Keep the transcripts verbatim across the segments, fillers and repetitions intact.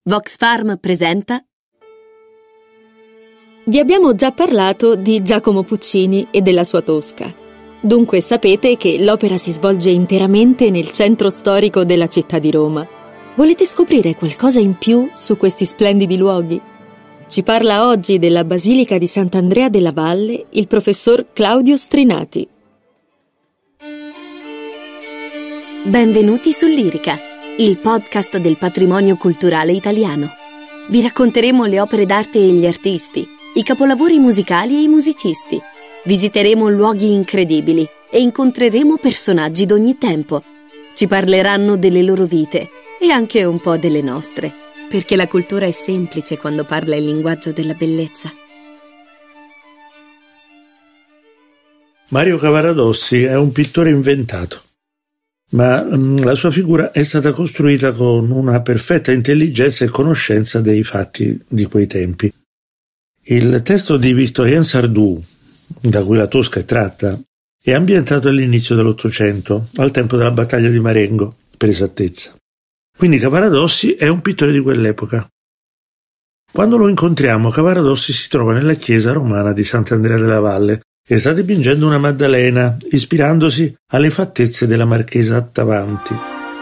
Vox Farm presenta. Vi abbiamo già parlato di Giacomo Puccini e della sua Tosca. Dunque sapete che l'opera si svolge interamente nel centro storico della città di Roma. Volete scoprire qualcosa in più su questi splendidi luoghi? Ci parla oggi della Basilica di Sant'Andrea della Valle il professor Claudio Strinati. Benvenuti su Lirica, il podcast del patrimonio culturale italiano. Vi racconteremo le opere d'arte e gli artisti, i capolavori musicali e i musicisti. Visiteremo luoghi incredibili e incontreremo personaggi d'ogni tempo. Ci parleranno delle loro vite e anche un po' delle nostre, perché la cultura è semplice quando parla il linguaggio della bellezza. Mario Cavaradossi è un pittore inventato, ma mh, la sua figura è stata costruita con una perfetta intelligenza e conoscenza dei fatti di quei tempi. Il testo di Victorien Sardou, da cui la Tosca è tratta, è ambientato all'inizio dell'Ottocento, al tempo della battaglia di Marengo, per esattezza. Quindi Cavaradossi è un pittore di quell'epoca. Quando lo incontriamo, Cavaradossi si trova nella chiesa romana di Sant'Andrea della Valle e sta dipingendo una Maddalena, ispirandosi alle fattezze della marchesa Attavanti.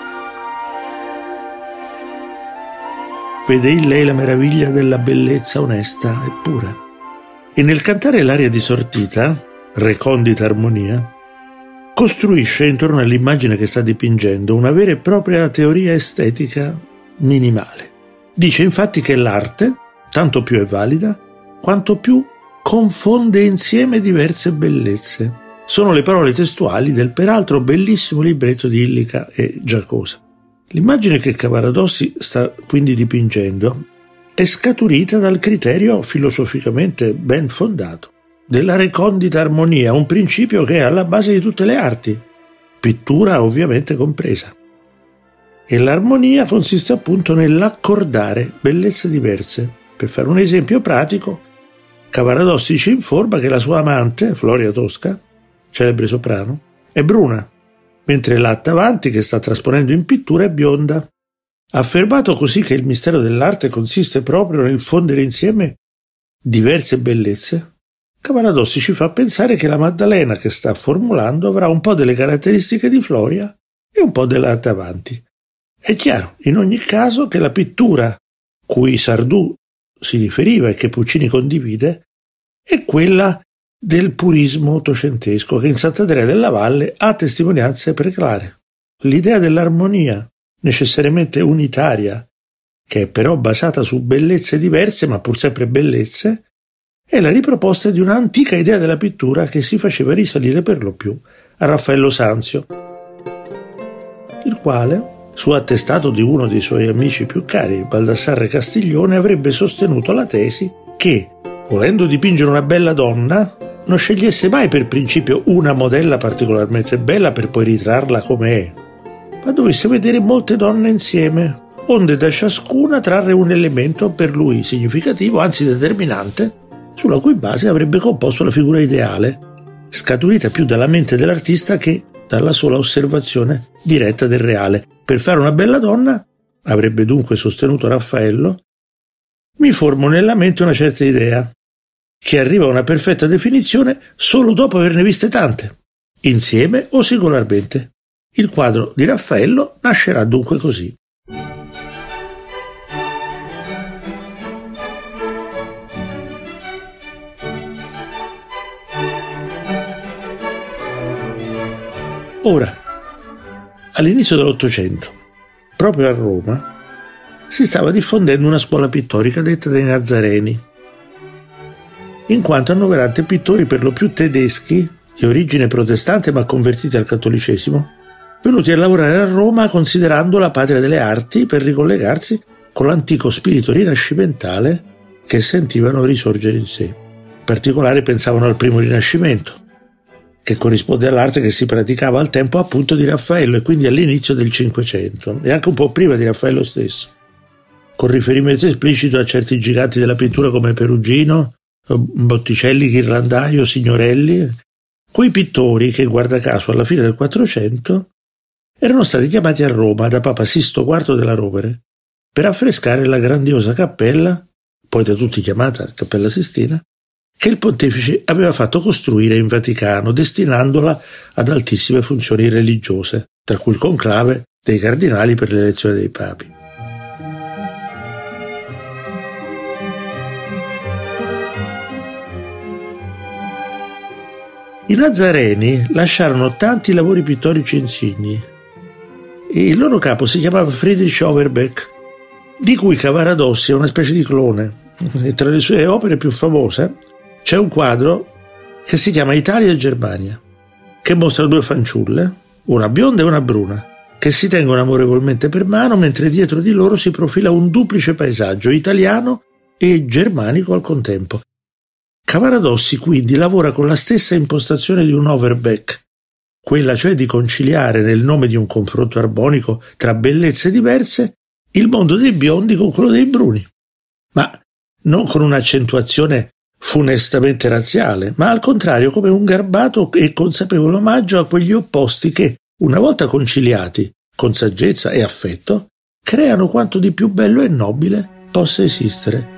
Vede in lei la meraviglia della bellezza onesta e pura. E nel cantare l'aria di sortita, recondita armonia, costruisce intorno all'immagine che sta dipingendo una vera e propria teoria estetica minimale. Dice infatti che l'arte, tanto più è valida, quanto più confonde insieme diverse bellezze. Sono le parole testuali del peraltro bellissimo libretto di Illica e Giacosa. L'immagine che Cavaradossi sta quindi dipingendo è scaturita dal criterio filosoficamente ben fondato della recondita armonia, un principio che è alla base di tutte le arti, pittura ovviamente compresa. E l'armonia consiste appunto nell'accordare bellezze diverse. Per fare un esempio pratico, Cavaradossi ci informa che la sua amante, Floria Tosca, celebre soprano, è bruna, mentre l'Attavanti, che sta trasponendo in pittura, è bionda. Affermato così che il mistero dell'arte consiste proprio nel fondere insieme diverse bellezze, Cavaradossi ci fa pensare che la Maddalena che sta formulando avrà un po' delle caratteristiche di Floria e un po' dell'Attavanti. È chiaro, in ogni caso, che la pittura cui Sardou si riferiva e che Puccini condivide è quella del purismo ottocentesco che in Sant'Andrea della Valle ha testimonianze preclare. L'idea dell'armonia, necessariamente unitaria, che è però basata su bellezze diverse ma pur sempre bellezze, è la riproposta di un'antica idea della pittura che si faceva risalire per lo più a Raffaello Sanzio, il quale, su attestato di uno dei suoi amici più cari, Baldassarre Castiglione, avrebbe sostenuto la tesi che, volendo dipingere una bella donna, non scegliesse mai per principio una modella particolarmente bella per poi ritrarla come è, ma dovesse vedere molte donne insieme, onde da ciascuna trarre un elemento per lui significativo, anzi determinante, sulla cui base avrebbe composto la figura ideale, scaturita più dalla mente dell'artista che dalla sola osservazione diretta del reale. Per fare una bella donna, avrebbe dunque sostenuto Raffaello, mi formo nella mente una certa idea, che arriva a una perfetta definizione solo dopo averne viste tante, insieme o singolarmente. Il quadro di Raffaello nascerà dunque così. Ora, all'inizio dell'Ottocento, proprio a Roma, si stava diffondendo una scuola pittorica detta dei Nazareni, in quanto annoverante pittori per lo più tedeschi, di origine protestante ma convertiti al cattolicesimo, venuti a lavorare a Roma considerando la patria delle arti per ricollegarsi con l'antico spirito rinascimentale che sentivano risorgere in sé. In particolare pensavano al primo Rinascimento, che corrisponde all'arte che si praticava al tempo appunto di Raffaello e quindi all'inizio del Cinquecento e anche un po' prima di Raffaello stesso, con riferimento esplicito a certi giganti della pittura come Perugino, Botticelli, Ghirlandaio, Signorelli, quei pittori che, guarda caso, alla fine del Quattrocento erano stati chiamati a Roma da Papa Sisto quarto della Rovere per affrescare la grandiosa cappella, poi da tutti chiamata Cappella Sistina, che il pontefice aveva fatto costruire in Vaticano, destinandola ad altissime funzioni religiose, tra cui il conclave dei cardinali per l'elezione dei papi. I Nazareni lasciarono tanti lavori pittorici insigni. Il loro capo si chiamava Friedrich Overbeck, di cui Cavaradossi è una specie di clone. E tra le sue opere più famose c'è un quadro che si chiama Italia e Germania, che mostra due fanciulle, una bionda e una bruna, che si tengono amorevolmente per mano mentre dietro di loro si profila un duplice paesaggio italiano e germanico al contempo. Cavaradossi quindi lavora con la stessa impostazione di un Overbeck, quella cioè di conciliare nel nome di un confronto armonico tra bellezze diverse il mondo dei biondi con quello dei bruni, ma non con un'accentuazione funestamente razziale, ma al contrario come un garbato e consapevole omaggio a quegli opposti che, una volta conciliati con saggezza e affetto, creano quanto di più bello e nobile possa esistere.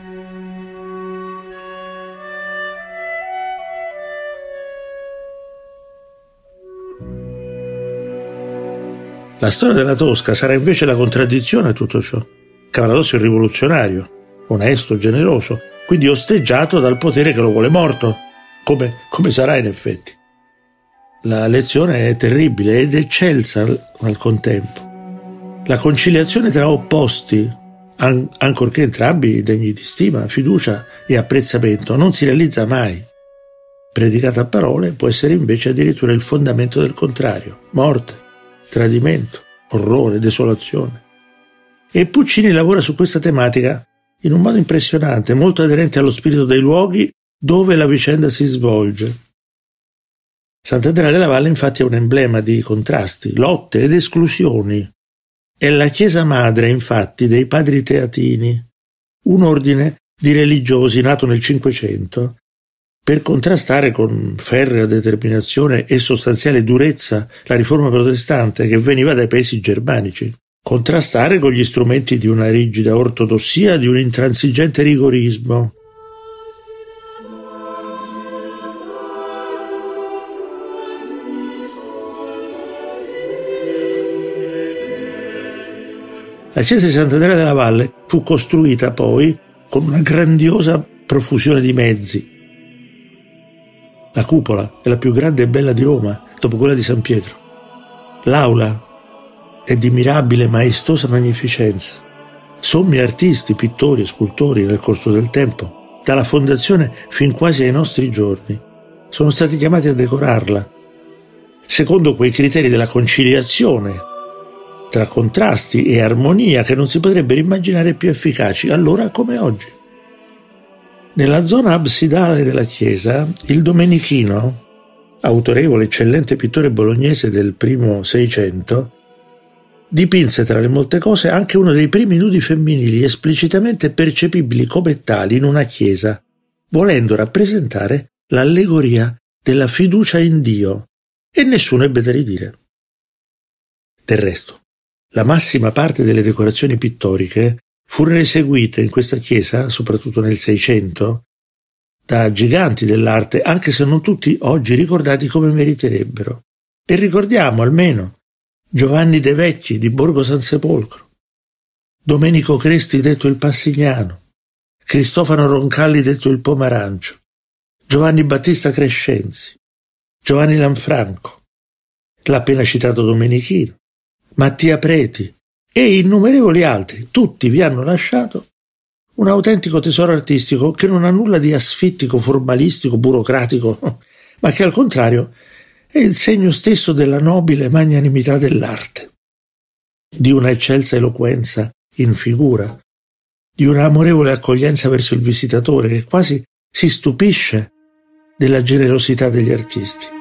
La storia della Tosca sarà invece la contraddizione a tutto ciò. Cavaradossi è un rivoluzionario, onesto, generoso, quindi osteggiato dal potere che lo vuole morto, come, come sarà in effetti. La lezione è terribile ed eccelsa al contempo. La conciliazione tra opposti, an- ancorché entrambi degni di stima, fiducia e apprezzamento, non si realizza mai. Predicata a parole può essere invece addirittura il fondamento del contrario: morte, tradimento, orrore, desolazione. E Puccini lavora su questa tematica in un modo impressionante, molto aderente allo spirito dei luoghi dove la vicenda si svolge. Sant'Andrea della Valle infatti è un emblema di contrasti, lotte ed esclusioni. È la chiesa madre, infatti, dei padri teatini, un ordine di religiosi nato nel Cinquecento per contrastare con ferrea determinazione e sostanziale durezza la riforma protestante che veniva dai paesi germanici, contrastare con gli strumenti di una rigida ortodossia, di un intransigente rigorismo. La chiesa di Sant'Andrea della Valle fu costruita poi con una grandiosa profusione di mezzi. La cupola è la più grande e bella di Roma, dopo quella di San Pietro. L'aula è di mirabile, maestosa magnificenza. Sommi artisti, pittori e scultori nel corso del tempo, dalla fondazione fin quasi ai nostri giorni, sono stati chiamati a decorarla, secondo quei criteri della conciliazione tra contrasti e armonia che non si potrebbero immaginare più efficaci allora come oggi. Nella zona absidale della chiesa, il Domenichino, autorevole, eccellente pittore bolognese del primo Seicento, dipinse tra le molte cose anche uno dei primi nudi femminili esplicitamente percepibili come tali in una chiesa, volendo rappresentare l'allegoria della fiducia in Dio, e nessuno ebbe da ridire. Del resto, la massima parte delle decorazioni pittoriche furono eseguite in questa chiesa, soprattutto nel Seicento, da giganti dell'arte, anche se non tutti oggi ricordati come meriterebbero. E ricordiamo almeno Giovanni De Vecchi di Borgo San Sepolcro, Domenico Cresti detto il Passignano, Cristofano Roncalli detto il Pomarancio, Giovanni Battista Crescenzi, Giovanni Lanfranco, l'appena citato Domenichino, Mattia Preti e innumerevoli altri. Tutti vi hanno lasciato un autentico tesoro artistico che non ha nulla di asfittico, formalistico, burocratico, ma che al contrario è il segno stesso della nobile magnanimità dell'arte, di una eccelsa eloquenza in figura, di una amorevole accoglienza verso il visitatore che quasi si stupisce della generosità degli artisti.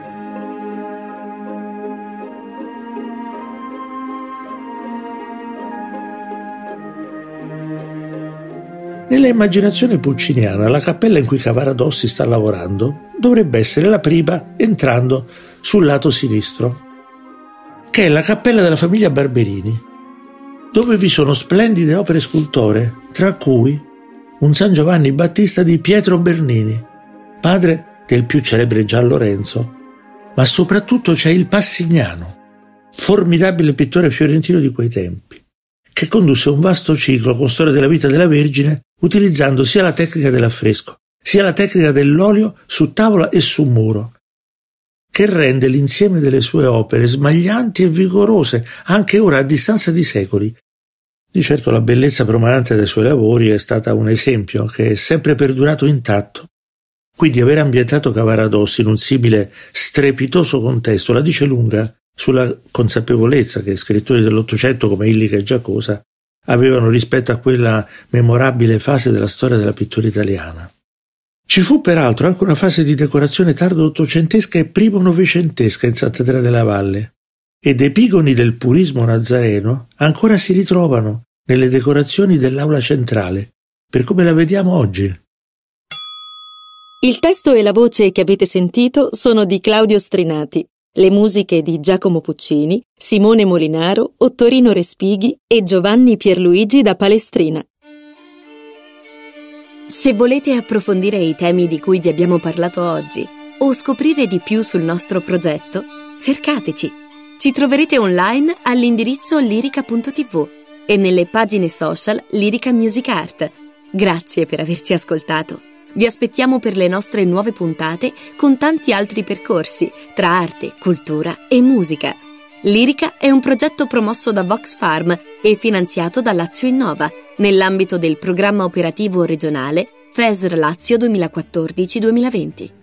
Nella immaginazione pucciniana, la cappella in cui Cavaradossi sta lavorando dovrebbe essere la prima entrando sul lato sinistro, che è la cappella della famiglia Barberini. dove vi sono splendide opere scultoree, tra cui un San Giovanni Battista di Pietro Bernini, padre del più celebre Gian Lorenzo, ma soprattutto c'è il Passignano, formidabile pittore fiorentino di quei tempi, che condusse un vasto ciclo con storia della vita della Vergine, utilizzando sia la tecnica dell'affresco, sia la tecnica dell'olio su tavola e su muro, che rende l'insieme delle sue opere smaglianti e vigorose, anche ora a distanza di secoli. Di certo la bellezza promanante dei suoi lavori è stata un esempio che è sempre perdurato intatto. Quindi aver ambientato Cavaradossi in un simile strepitoso contesto la dice lunga sulla consapevolezza che scrittori dell'Ottocento come Illica e Giacosa avevano rispetto a quella memorabile fase della storia della pittura italiana. Ci fu peraltro anche una fase di decorazione tardo ottocentesca e primo novecentesca in Santa Terra della Valle, ed epigoni del purismo nazareno ancora si ritrovano nelle decorazioni dell'aula centrale, per come la vediamo oggi. Il testo e la voce che avete sentito sono di Claudio Strinati, le musiche di Giacomo Puccini, Simone Molinaro, Ottorino Respighi e Giovanni Pierluigi da Palestrina. Se volete approfondire i temi di cui vi abbiamo parlato oggi o scoprire di più sul nostro progetto, cercateci. Ci troverete online all'indirizzo lirica punto tivù e nelle pagine social Lirica Music Art. Grazie per averci ascoltato. Vi aspettiamo per le nostre nuove puntate con tanti altri percorsi tra arte, cultura e musica. Lirica è un progetto promosso da Vox Farm e finanziato da Lazio Innova nell'ambito del programma operativo regionale F E S R Lazio duemilaquattordici duemilaventi.